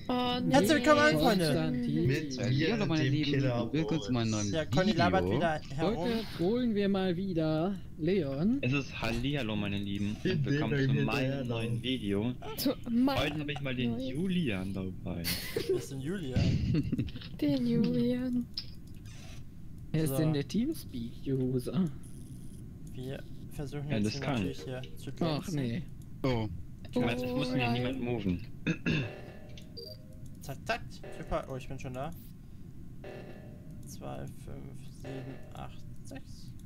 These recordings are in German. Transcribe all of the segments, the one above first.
Oh, nee. Herzlich willkommen, Freunde. Mit mir, Hallo meine dem Lieben, Killer willkommen zu meinem neuen Ja, Conny labert wieder herum. Heute holen wir mal wieder Leon. Es ist Hallihallo meine Lieben und Den willkommen wir zu hinterher meinem neuen Video. Heute Heute habe ich mal den Julian dabei. Das ist ein Julian. Den Julian. Er ist So. denn der Teamspeak-User? Wir versuchen Ja, jetzt das hier kann natürlich hier zu glänzen. Ach nee. Oh. Jetzt muss mir nein. niemand moven. Zack, zack. Super. Oh, ich bin schon da. 2, 5, 7, 8, 6.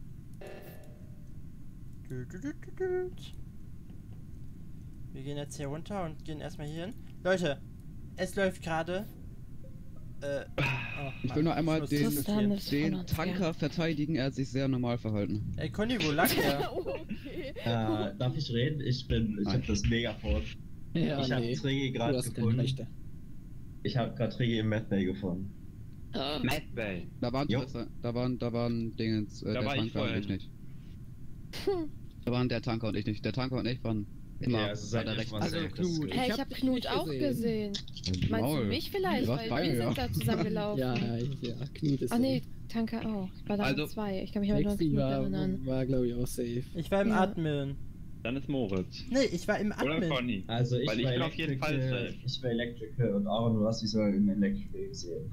Wir gehen jetzt hier runter und gehen erstmal hier hin. Leute, es läuft gerade. Ich will nur einmal muss den, diskutieren. Das von den uns, Tanker ja. verteidigen, er hat sich sehr normal verhalten. Ey, Conny, wo lag der? Okay. Darf ich reden? Ich hab das Megafon. Ja, Ich hab nee. Triggy Du gerade hast keine gefunden. Rechte. Ich hab gerade Triggy im Medbay gefunden. Mad Bay. Da waren, Jo. da waren Dingens, Da der war ich Tanker und vorhin. ich nicht. Da waren der Tanker und ich nicht. Der Tanker und ich waren immer also seid weiter ihr rechts. schon mal Also safe, das ist Knut. gut. Hey, ich hab hab dich Knut nicht auch gesehen. Meinst du Maul. mich vielleicht? Du warst Weil bei wir mir, sind da zusammengelaufen. Ja, Knut ist Ach nee, Tanker auch. Ich war da Also, mit zwei. Ich kann mich aber nur an Lexi Knut war, erinnern. war glaube ich auch safe. Ich war im Ja. Admin. Dann ist Moritz. Nee, ich war im Oder Admin. Conny. Also ich Weil ich war bin auf jeden Fall Electrical, safe. ich war Electrical und Aaron, du hast dich sogar im Electrical gesehen.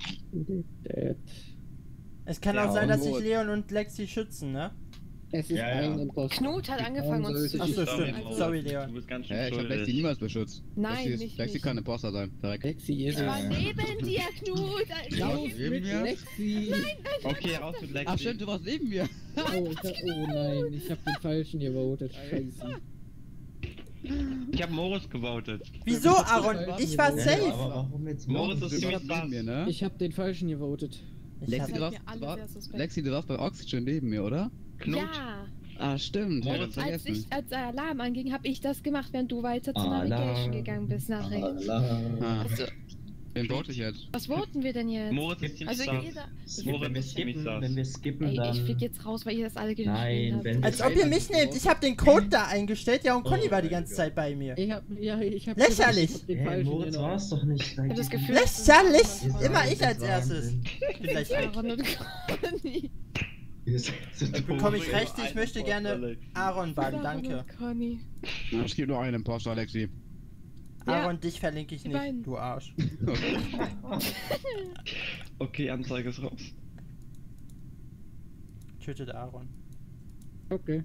Es kann Ja, auch sein, dass sich Moritz. Leon und Lexi schützen, ne? Es ist Ja, ja. ein Imposter. Knut hat angefangen uns zu Ach so, schützen. stimmt. Also, Sorry, Leon. Du bist ganz schön Hä, ich hab Lexi schuldig. niemals beschützt. Nein, Lexi, nicht Lexi ich. kann Imposter sein. Direkt. Lexi ist Ich war es. neben dir, Knut. Raus Neben mit mir? Lexi! Okay, raus mit Lexi. Ach stimmt, du warst neben mir. Oh nein, ich hab den falschen gewotet. Scheiße. Ich hab Moritz gewotet. Wieso, Aaron? Ich war Ja, safe. aber warum jetzt Moritz Du ist warst ziemlich neben mir, ne? Ich hab den falschen gewotet. Ich Lexi, hab- du Seid warst, mir alle sehr suspekt. Lexi, du warst bei Oxygen neben mir, oder? Knut. Ja, Ah, stimmt. Moritz, hab ich als vergessen. der Alarm anging, habe ich das gemacht, während du weiter zur Alarm. Navigation gegangen bist nach rechts. Ah, Also, wen vote ich jetzt? was voten wir denn jetzt? Moritz ist ziemlich Also sass. jeder. Moritz Wenn wir ist ziemlich skippen, sass. wenn wir skippen, Ey, dann... ich flieg jetzt raus, weil ihr das alle geschrieben Nein, habt. wenn wir- Als ob ihr mich nehmt. Ich hab den Code da eingestellt, ja, und Conny Oh war die mein ganze Gott. Zeit bei mir. Ich hab Lächerlich. Ich hab den Hey, falschen Moritz genommen. war es doch nicht. Ich hab das Gefühl, Lächerlich! Ihr Immer seid ich als der erstes. Wahnsinn. Ich bin gleich weg. Aaron und Conny. Ihr seid so dumm. Bekomme ich recht, ich möchte gerne Aaron bannen, danke. Und Conny. Ja, es gibt nur einen Imposter, Lexi. Ja. Aaron, dich verlinke ich Die nicht, beiden. du Arsch. Okay, Anzeige ist raus. Tötet Aaron. Okay.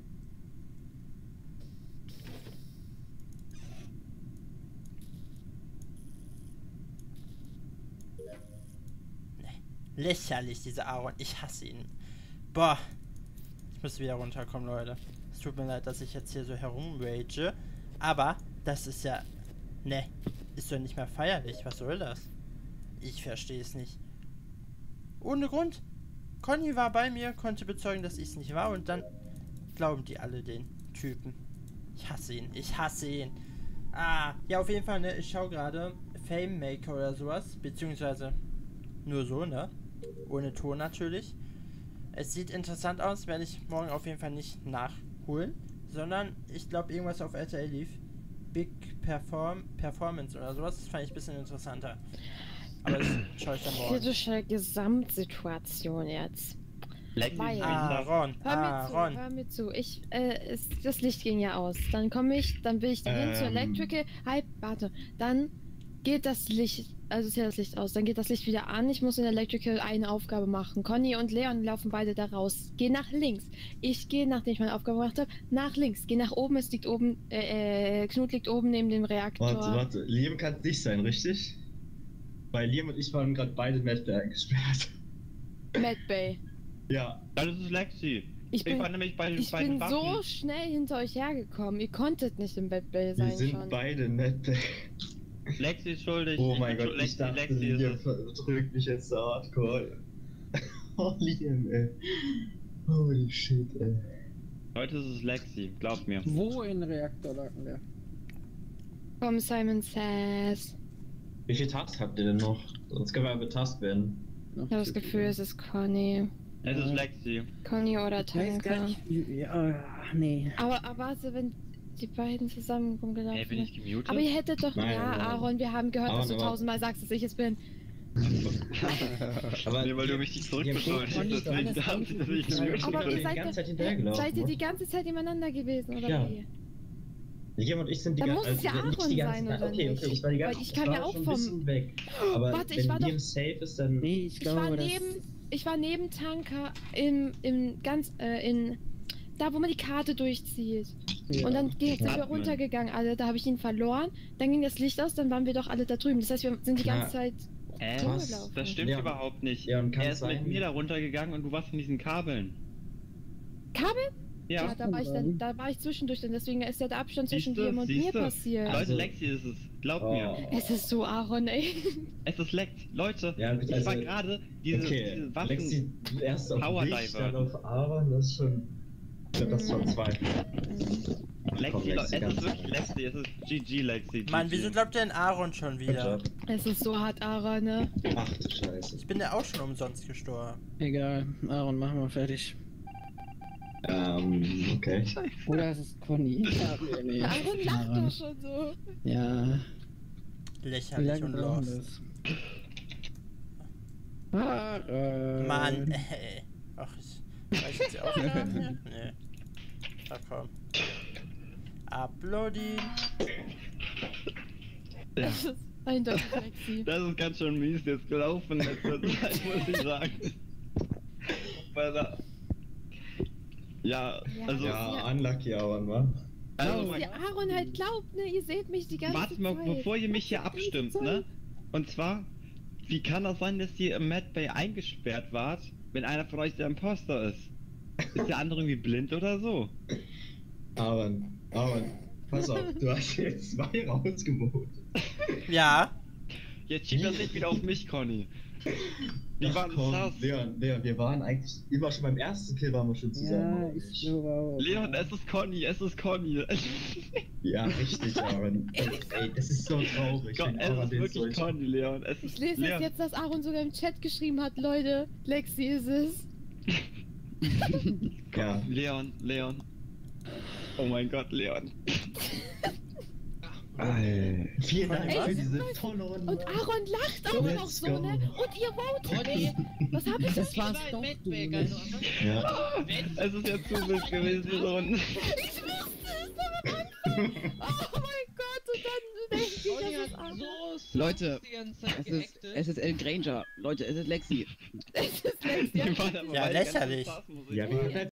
Lächerlich, dieser Aaron. Ich hasse ihn. Boah. Ich muss wieder runterkommen, Leute. Es tut mir leid, dass ich jetzt hier so herumrage. Aber das ist ja... Ne. Ist doch nicht mehr feierlich. Was soll das? Ich verstehe es nicht. Ohne Grund. Conny war bei mir, konnte bezeugen, dass ich es nicht war. Und dann glauben die alle den Typen. Ich hasse ihn. Ich hasse ihn. Ah, ja, auf jeden Fall, ne? Ich schaue gerade Fame Maker oder sowas. Beziehungsweise nur so, ne? Ohne Ton natürlich. Es sieht interessant aus, werde ich morgen auf jeden Fall nicht nachholen, sondern ich glaube irgendwas auf RTL lief. Big Performance oder sowas, das fand ich ein bisschen interessanter. Aber das schaue ich dann morgen. Kritische Gesamtsituation jetzt. Lexi Weil- ist ziemlich sass. Aaron, Hör mir zu. Das Licht ging ja aus. Dann bin ich dahin zur Electrical. Halt, warte. Dann geht das Licht, also ist ja das Licht aus, dann geht das Licht wieder an. Ich muss in der Electrical eine Aufgabe machen. Conny und Leon laufen beide da raus. Geh nach links. Ich gehe, nachdem ich meine Aufgabe gemacht habe, nach links. Geh nach oben, es liegt oben, Knut liegt oben neben dem Reaktor. Warte. Liam kann es nicht sein, richtig? Weil Liam und ich waren gerade beide Medbay eingesperrt. Mad Bay. Ja. Dann ist es Lexi. Ich bin, war nämlich bei den ich beiden bin so Waffen. schnell hinter euch hergekommen. Ihr konntet nicht im Mad Bay Wir sein sind schon. beide Medbay. Lexi ist schuldig. Oh mein Gott, ich Lexi, dachte, Lexi ist Liam es. drückt mich jetzt so hardcore. Oh, Liam, ey. Holy shit, ey. Heute ist es Lexi, glaubt mir. Wo in Reaktor lag denn der? Komm, Simon Says. Wie viel Task habt ihr denn noch? Sonst können wir ja betaskt werden. Noch Ich habe das zu Gefühl, viel. es ist Conny. Es ist Lexi. Conny oder Ich weiß gar Tanker. nicht, wie. Ja, nee. Aber warte, wenn die beiden zusammen rumgelaufen. Hey, bin ich gemutet? Aber ihr hättet doch... Nein, ja, nein. Aaron, wir haben gehört, dass du Aber- 1000-mal sagst, dass ich es bin. Aber Nee, weil du mich nicht zurückbeschuldigt Ja, hast, deswegen das darf ich das nicht Aber gemutet Aber wir ihr die seid, ganze Zeit doch, hinterhergelaufen, seid ihr ne? die ganze Zeit nebeneinander gewesen, oder Ja. wie? Liam und ich sind die Dann ganze muss es ja nicht Aaron die ganze sein, Zeit. oder Okay, nicht? okay, ich war die ganze Weil ich ich kann war ja auch schon ein vom- bisschen weg. Aber Warte, ich wenn war doch- Liam safe ist, dann... Nee, ich Ich war glaube, das... neben Tanker da wo man die Karte durchzieht. Ja. Und dann sind wir Atmen. runtergegangen alle, da habe ich ihn verloren, dann ging das Licht aus, dann waren wir doch alle da drüben. Das heißt, wir sind die ganze Ja. Zeit Was? rumgelaufen. Das stimmt Ja. überhaupt nicht. Ja, und kann er es ist sein- mit mir da runtergegangen und du warst in diesen Kabeln. Kabel? Ja, Ja. da war ich zwischendurch, denn deswegen ist ja der Abstand zwischen Siehste, dir und mir siehste. passiert. Also- Leute, Lexi ist es. Glaubt Oh. mir. Es ist so Aaron, ey. Es ist Lex. Leute, Ja, gut, ich also- war gerade diese Okay, Waffen... Lexi, du erst auf Power dich, Diver. dann auf Aaron, das ist schon... Ich glaube, das ist schon zwei. Lexi, Komm, Lexi, es ist ganz- wirklich Lexi. Es ist GG, Lexi. Mann, GG. wieso glaubt ihr an Aaron schon Good wieder? job. Es ist so hart, Aaron, ne? Ach du Scheiße. Ich bin ja auch schon umsonst gestorben. Egal, Aaron, machen wir fertig. Okay. Oder ist es Conny? Ja, nee, Aaron lacht Aaron. doch schon so. Ja, wie Lächerlich lange und brauchen lost. das? Aaron. Mann, ey. Ach, ich weiß jetzt auch gar nicht. Nee. Na komm. Uploading. Das ist eindeutig Lexi. Das ist ganz schön mies jetzt gelaufen, letzte Zeit, muss ich sagen. Weil da... Ja, Ja, also... Ja, unlucky Aaron, wa? also Der Aaron halt glaubt, ne? Ihr seht mich die ganze warte mal, Zeit. bevor ihr mich hier abstimmt, ne? Und zwar, wie kann das sein, dass ihr im Mad Bay eingesperrt wart, wenn einer von euch der Imposter ist? Ist der andere irgendwie blind oder so? Aaron, pass auf, du hast jetzt zwei rausgewotet. Ja. Jetzt schiebt das nicht wieder auf mich, Conny. Wie war komm, das? Leon, wir waren eigentlich immer schon beim ersten Kill waren wir schon zusammen. Ja, ich glaube auch. Leon, es ist Conny, es ist Conny. Ja, richtig, Aaron. Ey, das ist so traurig. wenn Es Aaron ist den wirklich so- Conny, Leon. Es Ich ist lese Leon. jetzt, dass Aaron sogar im Chat geschrieben hat, Leute, Lexi ist es. Ja. Leon. Oh mein Gott, Leon. Vielen Dank Ey, für diese tolle Runde. Und Aaron lacht auch noch Let's so, go. ne? Und ihr votet. Was hab ich Das das? war's doch, du nicht. Ja. Es ist ja zu wild gewesen, diese Runde. Ich wusste es am Anfang. Oh mein Gott, und dann denke ich, das ist Aaron. Leute, es ist El Granger. Leute, es ist Lexi. Es ist Lexi. Ja, lächerlich. Ja, wir